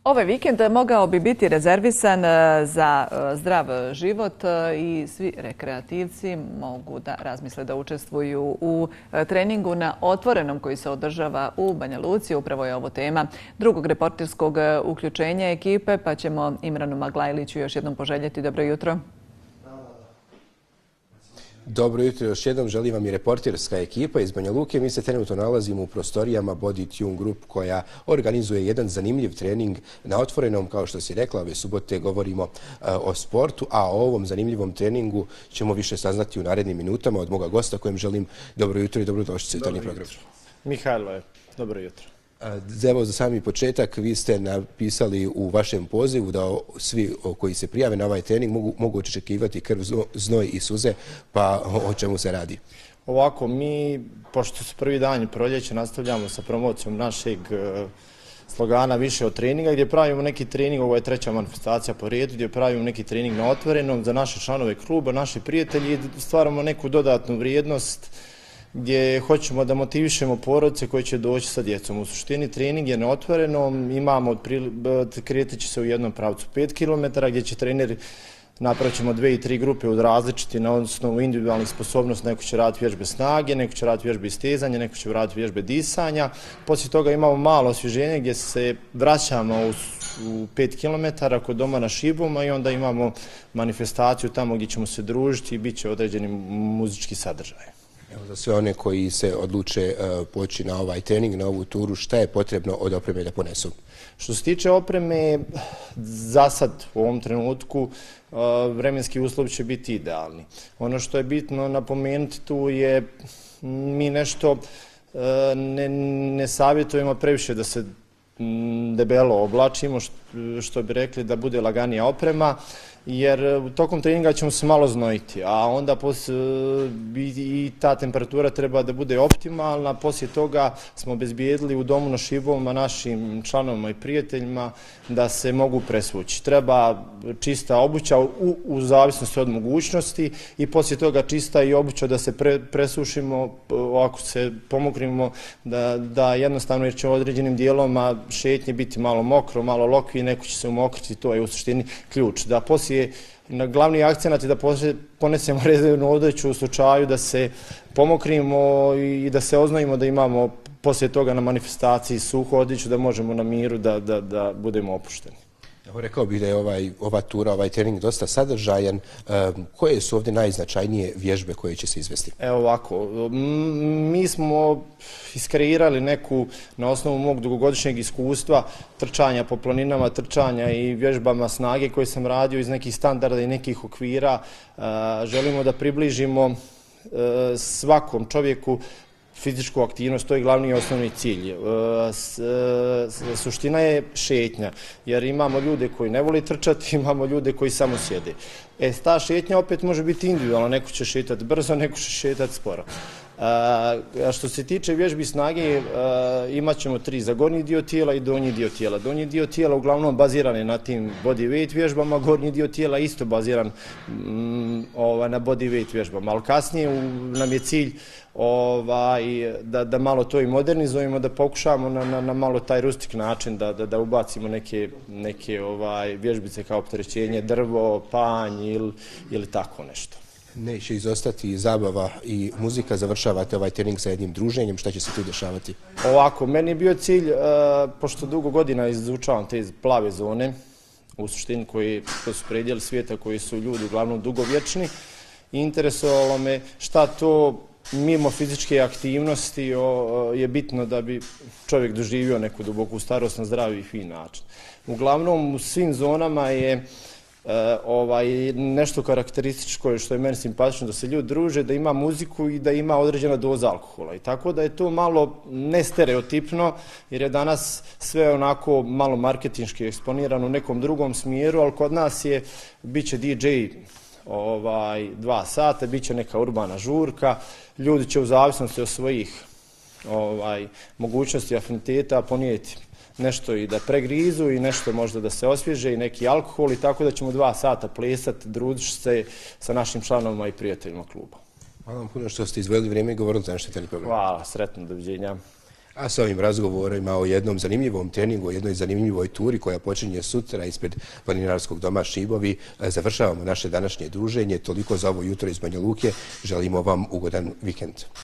Ovaj vikend mogao bi biti rezervisan za zdrav život i svi rekreativci mogu da razmisle da učestvuju u treningu na otvorenom koji se održava u Banja Luci. Upravo je ovo tema drugog reporterskog uključenja ekipe, pa ćemo Imranu Maglajliću još jednom poželjeti dobro jutro. Dobro jutro još jednom, želim vam i reporterska ekipa iz Banja Luke. Mi se trenutno nalazimo u prostorijama Body Tune Group koja organizuje jedan zanimljiv trening na otvorenom. Kao što si rekla, ove subote govorimo o sportu, a o ovom zanimljivom treningu ćemo više saznati u narednim minutama od moga gosta kojem želim dobro jutro i dobrodošlicu u jutarnji program. Mihajlo, dobro jutro. Evo, za sami početak, vi ste napisali u vašem pozivu da svi koji se prijave na ovaj trening mogu očekivati krv, znoj i suze, pa o čemu se radi? Ovako, mi, pošto su prvi dan proljeća, nastavljamo sa promocijom našeg slogana Više od treninga, gdje pravimo neki trening, ovo je treća manifestacija po redu, gdje pravimo neki trening na otvorenom za naše članove kluba, naši prijatelji, i stvaramo neku dodatnu vrijednost gdje hoćemo da motivišemo porodice koji će doći sa djecom. U suštini trening je na otvorenom, imamo, kretat će se u jednom pravcu 5 km, gdje će treneri, napravit ćemo 2 i 3 grupe od različiti na osnovu individualnih sposobnosti. Neko će raditi vježbe snage, neko će raditi vježbe istezanja, neko će raditi vježbe disanja. Poslije toga imamo malo osvježenje gdje se vraćamo u 5 km kod doma na Šiboma i onda imamo manifestaciju tamo gdje ćemo se družiti i bit će određeni muzički sadržaj. Evo, za sve one koji se odluče poći na ovaj trening, na ovu turu, šta je potrebno od opreme da ponesu? Što se tiče opreme, za sad u ovom trenutku vremenski uslovi će biti idealni. Ono što je bitno napomenuti tu je, mi nešto ne savjetujemo previše da se debelo oblačimo, što bi rekli da bude laganija oprema, jer tokom treninga ćemo se malo znojiti, a onda i ta temperatura treba da bude optimalna. Poslije toga smo obezbijedili u domu na Šibovima našim članovima i prijateljima da se mogu presvući. Treba čista obuća u zavisnosti od mogućnosti i poslije toga čista i obuća da se presušimo, ako se pomokrimo, da jednostavno, jer će u određenim dijelovima šetnje biti malo mokro, malo lokvi i neko će se umokriti, to je u suštini ključ. Da poslije na glavni akcenat je da ponesemo rezervnu odeću u slučaju da se pomokrimo i da se oznojimo, da imamo poslije toga na manifestaciji suhu odeću, da možemo na miru da budemo opušteni. Rekao bih da je ova tura, ovaj trening dosta sadržajan. Koje su ovdje najznačajnije vježbe koje će se izvesti? Evo ovako, mi smo iskreirali neku, na osnovu mog dugogodišnjeg iskustva, trčanja po planinama, trčanja i vježbama snage koje sam radio iz nekih standarda i nekih okvira. Želimo da približimo svakom čovjeku fizičku aktivnost, to je glavni i osnovni cilj. Suština je šetnja, jer imamo ljude koji ne vole trčati, imamo ljude koji samo sjede. Ta šetnja opet može biti individualna, neko će šetati brzo, neko će šetati sporo. Što se tiče vježbi snage, imat ćemo 3 za gornji dio tijela i donji dio tijela. Donji dio tijela uglavnom baziran je na tim body weight vježbama, gornji dio tijela isto baziran na body weight vježbama, ali kasnije nam je cilj da malo to i modernizujemo, da pokušamo na malo taj rustik način da ubacimo neke vježbice kao opterećenje, drvo, panj ili tako nešto. Neće izostati zabava i muzika, završavate ovaj trening sa jednim druženjem, šta će se tu dešavati? Ovako, meni je bio cilj, pošto dugo godina izučavam te plave zone, u suštini to su predjeli svijeta koji su ljudi uglavnom dugovječni, i interesovalo me šta to mimo fizičke aktivnosti je bitno da bi čovjek doživio neku duboku starost na zdravi i fin način. Uglavnom u svim zonama je nešto karakterističko što je meni simpatično, da se ljudi druže, da ima muziku i da ima određena doza alkohola. I tako da je to malo nestereotipno, jer je danas sve onako malo marketinški eksponirano u nekom drugom smjeru, ali kod nas bit će DJ 2 sata, bit će neka urbana žurka, ljudi će u zavisnosti od svojih mogućnosti, afiniteta ponijeti nešto i da pregrizu i nešto možda da se osvježe i neki alkohol, i tako da ćemo 2 sata plesati, družiti se sa našim članovima i prijateljima kluba. Hvala vam puno što ste izdvojili vrijeme i govorili za naš program. Hvala, sretno, doviđenja. A s ovim razgovorima o jednom zanimljivom treningu, o jednoj zanimljivoj turi koja počinje sutra ispred planinarskog doma Šibovi, završavamo naše današnje druženje. Toliko za ovo jutro iz Banja Luke. Želimo vam ugodan vikend.